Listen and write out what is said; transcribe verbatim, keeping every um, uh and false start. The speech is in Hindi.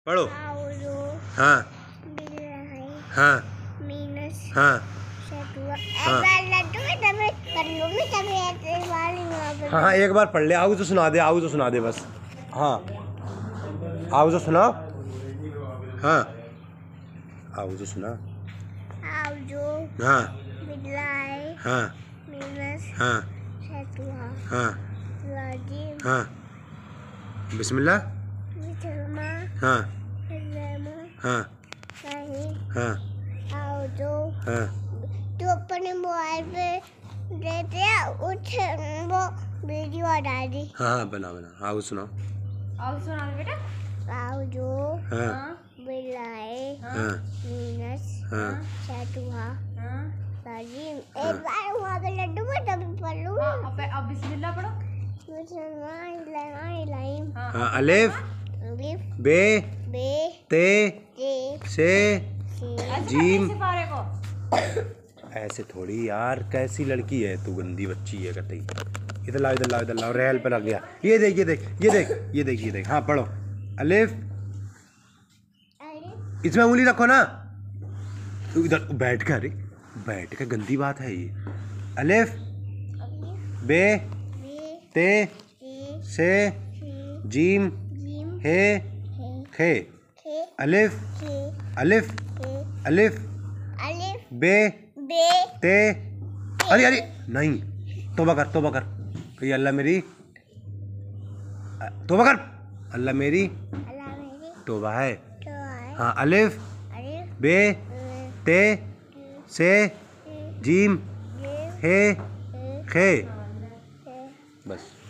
पढ़ो। हाँ हाँ हाँ हाँ हाँ एक बार पढ़ ले। आओ तो सुना दे, आओ तो सुना दे बस। हाँ आओ तो सुनाओ। हाँ आओ तो सुना। हाँ हाँ हाँ हाँ हाँ बिस्मिल्लाह। हाँ हाँ हाँ हाँ तू अपने मोबाइल पे देते उठ वो वीडियो डाल दी। हाँ हाँ बना बना। आओ सुनाओ। आओ सुना बेटा। आओ जो हाँ बिल्लाए हाँ मीनस हाँ शैतुहा राजीम। एक बार वहाँ पे लड्डू में तभी पढ़ लूँ। अब अब बिस्मिल्लाह पढ़ो। बिस्मिल्लाहिर्रहमानिर्रहीम। हाँ अलिफ अलिफ बे बे ते ते से जीम। को ऐसे थोड़ी यार, कैसी लड़की है तू, गंदी बच्ची है कतई। इधर लाओ इधर लाओ इधर लाओ। रेल पे लग गया। ये देख ये देख ये देख ये देख ये देख। हाँ पढ़ो। अलिफ इसमें उंगली रखो ना। तू इधर बैठ कर, बैठ कर, गंदी बात है ये। अलिफ बे ते से जीम हे खे। अलिफ अलिफ अलिफ बे बे ते। अरे अरे नहीं, तौबा कर तौबा कर। ये अल्लाह मेरी, तौबा कर। अल्लाह मेरी अल्लाह मेरी तौबा है। तो है। हाँ अलिफ अलिफ बे ते से जीम हे खे। बस।